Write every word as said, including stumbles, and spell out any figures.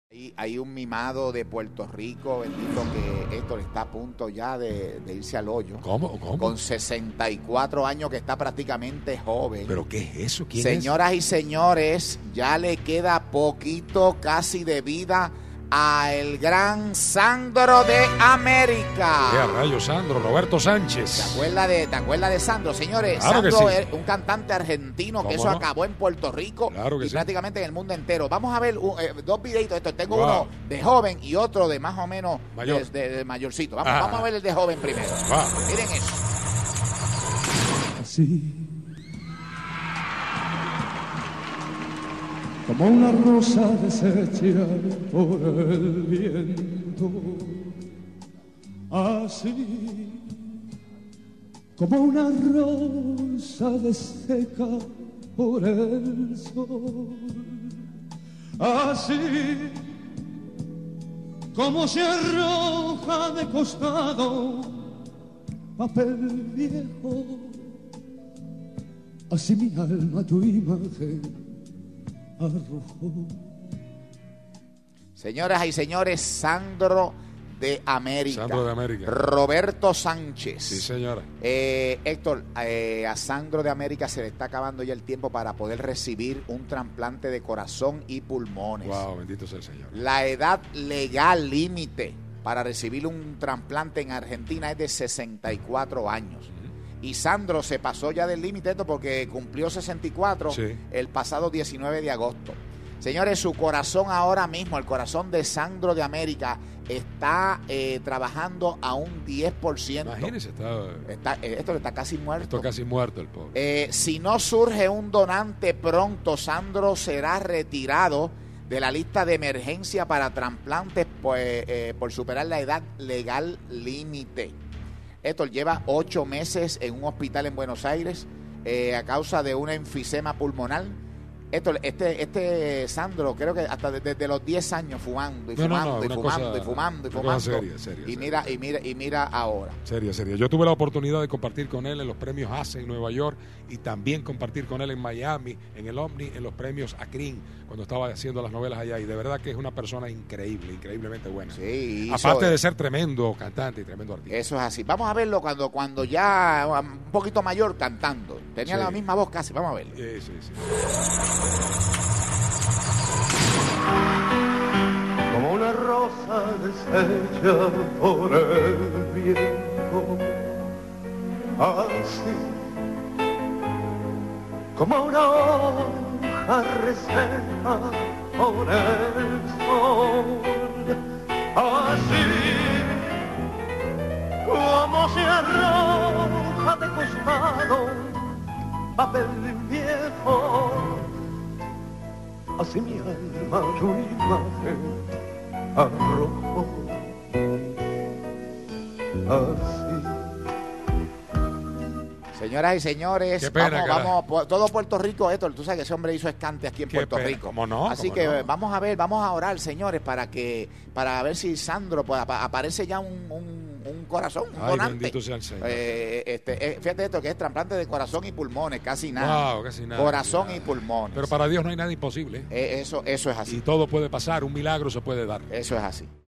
Hay, hay un mimado de Puerto Rico, bendito, que Héctor está a punto ya de, de irse al hoyo. ¿Cómo? ¿Cómo? Con sesenta y cuatro años, que está prácticamente joven. ¿Pero qué es eso? ¿Quién Señoras y señores, ya le queda poquito casi de vida a el gran Sandro de América. ¿Qué a rayos, Sandro? Roberto Sánchez. ¿Te acuerdas de, te acuerdas de Sandro? Señores, Claro que Sandro sí. es un cantante argentino que ¿Cómo eso no? acabó en Puerto Rico Claro que y sí. prácticamente en el mundo entero. Vamos a ver uh, eh, dos videitos. Esto. Tengo Wow. uno de joven y otro de más o menos Mayor. de, de- de mayorcito. Vamos, Ah. vamos a ver el de joven primero. Va. Miren eso. Así como una rosa deshecha por el viento, así como una rosa deseca por el sol, así como se arroja de costado papel viejo, así mi alma tu imagen arrojó. Señoras y señores, Sandro de América. Sandro de América. Roberto Sánchez. Sí, señora. Eh, Héctor, eh, a Sandro de América se le está acabando ya el tiempo para poder recibir un trasplante de corazón y pulmones. Wow, bendito sea el Señor. La edad legal límite para recibir un trasplante en Argentina es de sesenta y cuatro años. Y Sandro se pasó ya del límite esto porque cumplió sesenta y cuatro Sí. el pasado diecinueve de agosto. Señores, su corazón ahora mismo, el corazón de Sandro de América, está eh, trabajando a un diez por ciento. Imagínese, está, Está, eh, esto está casi muerto. está casi muerto el pobre. Eh, si no surge un donante pronto, Sandro será retirado de la lista de emergencia para trasplantes pues, eh, por superar la edad legal límite. Esto lleva ocho meses en un hospital en Buenos Aires eh, a causa de una enfisema pulmonar. Esto, este, este Sandro, creo que hasta desde de los diez años fumando y No, no, no, fumando y una fumando cosa- y fumando y una fumando. cosa seria, seria, y seria. mira, y mira, y mira ahora. Seria, seria. Yo tuve la oportunidad de compartir con él en los premios A C E en Nueva York y también compartir con él en Miami, en el Omni, en los premios ACRIN, cuando estaba haciendo las novelas allá. Y de verdad que es una persona increíble, increíblemente buena. Sí, hizo- Aparte de ser tremendo cantante y tremendo artista. Eso es así. Vamos a verlo cuando, cuando ya un poquito mayor cantando. Tenía Sí. la misma voz casi. Vamos a verlo. Sí, sí, sí. Como una rosa deshecha por el viento, así como una hoja reseca por el sol, así como se arroja de costado papel viejo, así mi alma tu imagen arrojó, así. Señoras y señores, Qué pena, vamos, caray. vamos, por- todo Puerto Rico, Héctor, tú sabes que ese hombre hizo escante aquí en Qué Puerto pena. Rico. ¿Cómo no? Así ¿Cómo que no? vamos a ver, vamos a orar, señores, para que, para ver si Sandro pues, apa- aparece ya un, un, un corazón, un Ay, donante. bendito sea el Señor. Eh, este, eh, fíjate esto, que es trasplante de corazón y pulmones, casi nada. Wow, casi nada. Corazón Nada. y pulmones. Pero para Dios no hay nada imposible. Eh, eso, eso es Y así. todo puede pasar, un milagro se puede dar. Eso es así.